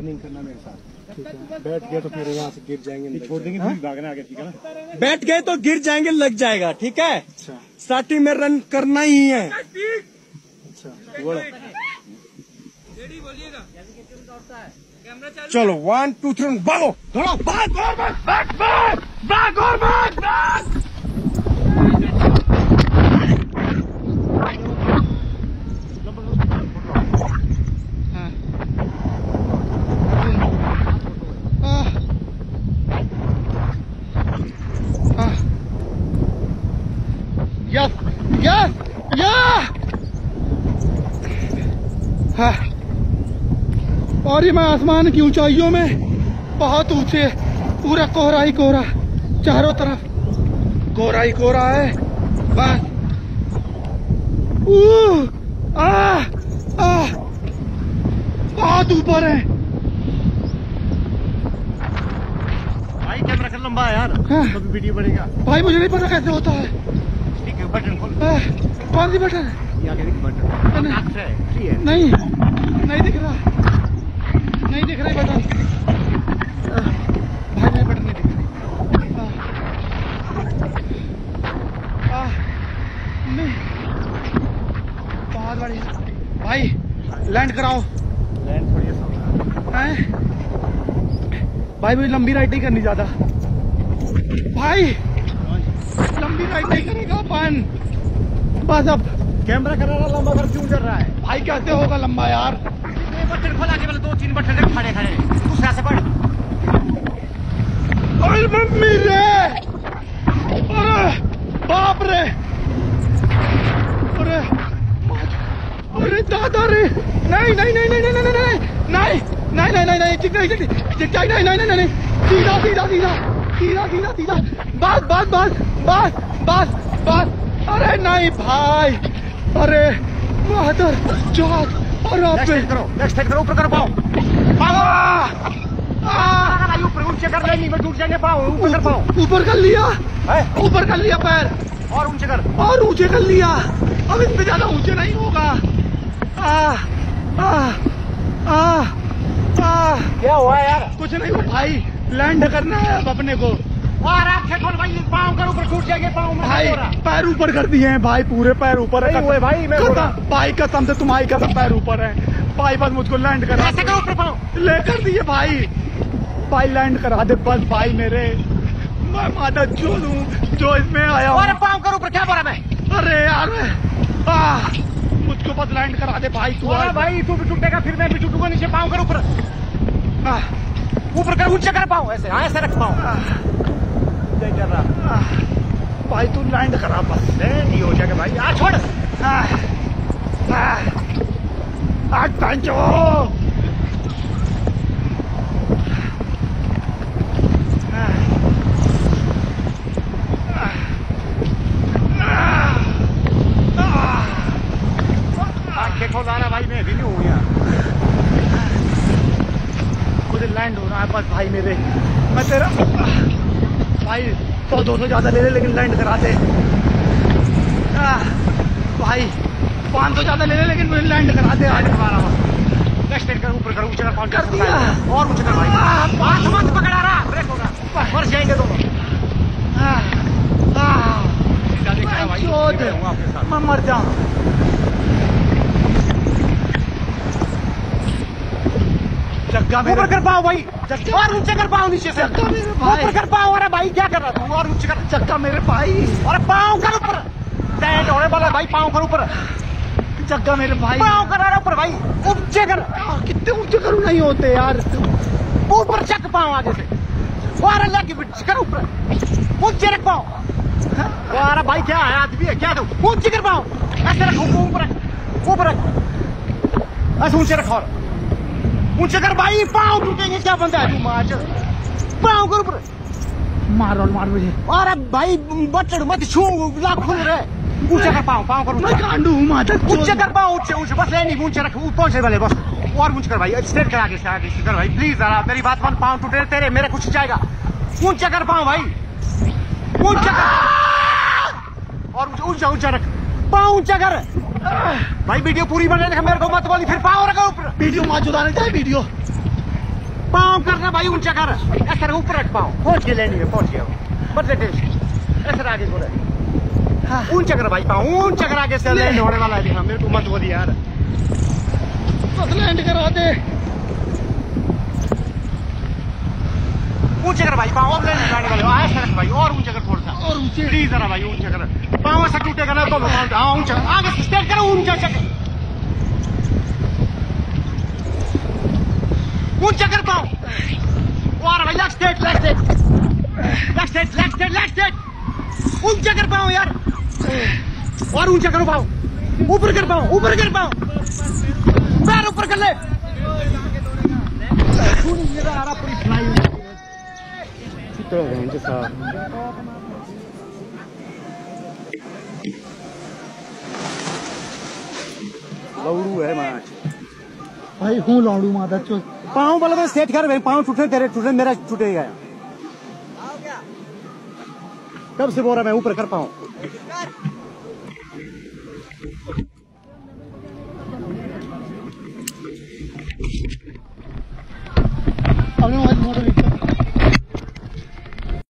नहीं करना मेरे साथ। बैठ गए तो फिर यहाँ से गिर जाएंगे, छोड़ देंगे, भागना आगे, ठीक है ना। बैठ गए तो गिर जाएंगे, लग जाएगा, ठीक है। अच्छा, स्टार्टिंग में रन करना ही है। अच्छा, चलो 1 2 3 भागो, भागो, भाग और भाग, भाग, भाग, भाग और भाग, भाग। Yes yes yes. और ये मैं आसमान की ऊंचाइयों में बहुत ऊंचे, पूरा कोहरा ही कोहरा, चारों तरफ कोहरा ही कोहरा है बस। बहुत ऊपर है भाई। कैमरा का लंबा है यार, कभी वीडियो बनेगा भाई। मुझे नहीं पता कैसे होता है। ठीक है, बटन खोल। कौन सी बटन है? बटन नहीं, नहीं दिख रहा, नहीं दिख रहा बटन भाई। नहीं, बटन नहीं दिख रहा। नहीं, बहुत बढ़िया भाई। लैंड कराओ। लैंड थोड़ी है भाई। मुझे लंबी राइड नहीं करनी ज्यादा भाई। लंबी राइड नहीं करेगा अपन बस। अब कैमरा कर रहा लंबा, कर क्यों चल रहा है भाई? कैसे होगा लंबा यार? बटन खोला के 2-3 बटन खड़े खड़े, दूसरा से पढ़। अरे मम्मी रे, अरे बाप रे, अरे अरे दादा रे। नहीं नहीं नहीं नहीं नहीं नहीं नहीं नहीं नहीं नहीं नहीं नहीं ठीक नहीं, ठीक ठीक नहीं नहीं नहीं नहीं, सीधा सीधा सीधा सीधा सीधा सीधा, बस बस बस बस बस बस। अरे नहीं भाई, अरे मादर जात। और नेक्स्ट करो, ऊपर करो पाओ, ऊपर ऊंचे कर ले, नहीं टूट जाएंगे पाओ। ऊपर कर पाओ, ऊपर कर लिया, ऊपर कर लिया पैर, और ऊंचे कर, और ऊंचे कर लिया। अब इससे ज्यादा ऊंचे नहीं होगा। क्या हुआ यार? कुछ नहीं हुआ भाई, लैंड करना है अब अपने को। और भाई पाँव कर ऊपर, टूट जाएंगे पाँव में भाई। पैर ऊपर कर दिए हैं भाई, पूरे पैर ऊपर है भाई। मैं भाई कसम से, तुम्हारी कसम, पैर ऊपर है भाई। बस मुझको लैंड करा, ऐसे करो ऊपर पाँव ले कर दिए भाई। भाई लैंड करा दे बस भाई मेरे। मैं माता जो लूं जो इसमें आया हूँ। अरे पाँव कर ऊपर, क्या बोला मैं? अरे यार मुझको बस लैंड करा दे भाई तू। भाई तू भी टूटेगा, फिर मैं भी टूटूंगा नीचे। पाँव कर ऊपर, ऊपर कर, ऊंचे कर पाँव, ऐसे ऐसे रख पाँव। कर रहा भाई तू लैंड करा बस, नहीं हो जाएगा भाई। आ छोड़, आंखें खोलाना भाई। मैं भी नहीं हूँ यार, मुझे लैंड होना है बस भाई मेरे। मैं तेरा भाई 100-200 ज्यादा ले ले, लेकिन लैंड करा दे भाई। 500 ज्यादा ले ले, लेकिन मुझे लैंड करा दे आज हमारा। नेक्स्ट कर, ऊपर कर, ऊंचे कर दिया, और ऊंचे कर भाई। आसमान से पकड़ा रहा, ब्रेक होगा, मर जाएंगे दोनों। मैं मर जाऊँ। जग्गा ऊपर कर पाओ भाई, और ऊंचे कर पाओ नीचे से। ऊपर कर पाओ। अरे भाई क्या कर रहा तू? और ऊंचे कर चक्का मेरे भाई। अरे पाँव कर ऊपर, लैंड होने वाला भाई। पाँव कर ऊपर, चक्का मेरे भाई। पाँव कर रहा ऊपर भाई, ऊंचे कर। कितने ऊंचे करूँ, नहीं होते यार। ऊपर चक पाँव आगे से, और अल्लाह की बिट कर ऊपर, ऊंचे रख पाओ। अरे भाई क्या है, आदमी है क्या? तू ऊंचे कर पाओ, ऐसे रख, ऊपर रख, ऊपर रख, ऐसे ऊंचे रख, और ऊंचे कर भाई। पाँव टूटेंगे, क्या बनता है तू? मार पाँव कर ऊपर, मार मुझे। अरे भाई बटन मत छू, लाख खुल रहे। ऊंचे कर पाँव, पाँव कर ऊंचे कर पाँव, ऊंचे ऊंचे बस, नहीं ऊंचे रख, पहुंचे वाले बस। और ऊंचे कर भाई, स्ट्रेट कर आगे से, आगे से कर भाई प्लीज। जरा मेरी बात मान, पाँव टूटे तेरे, मेरे कुछ जाएगा। ऊंचे कर पाँव भाई, ऊंचा कर, और ऊंचा ऊंचा रख, पाँव ऊंचा कर भाई। वीडियो पूरी बने, मेरे को मत बोली, फिर पाँव रखो ऊपर। वीडियो माँ चुराने जाए वीडियो। पाँव करना भाई ऊंचा कर, ऐसा ऊपर रख पाँव, पहुंच गए लेने में, पहुंच गया बदले टेंशन, ऐसा आगे बोला ऊंचा कर भाई पाँव, ऊंचा कर आगे से लैंड होने वाला है। मेरे को मत बोल यार, बस लैंड करा दे, ऊंचे कर भाई पाँव, और लैंड करने वाले ऐसा रख भाई, और ऊंचा कर थोड़ा सा, और ऊंचे प्लीज जरा भाई ऊंचा कर, पाँव ऐसा टूटेगा ना तो हाँ ऊंचा आगे स्ट्रेट करो, ऊंचा ऊंचा कर पाओ, और भाई left straight left straight left straight left straight left straight, ऊंचा कर पाओ यार, और ऊंचा करो पाओ, ऊपर कर पाओ, ऊपर कर पाओ, पैर ऊपर कर ले, आ रहा पूरी फ्लाई तो रेंज सा लौड़ू है माच भाई हूँ लौड़ू माता चो पाँव वाला में सेट कर, पाँव टूटे तेरे टूटे, मेरा टूटेगा। कब से बोल रहा मैं ऊपर कर पाऊँ।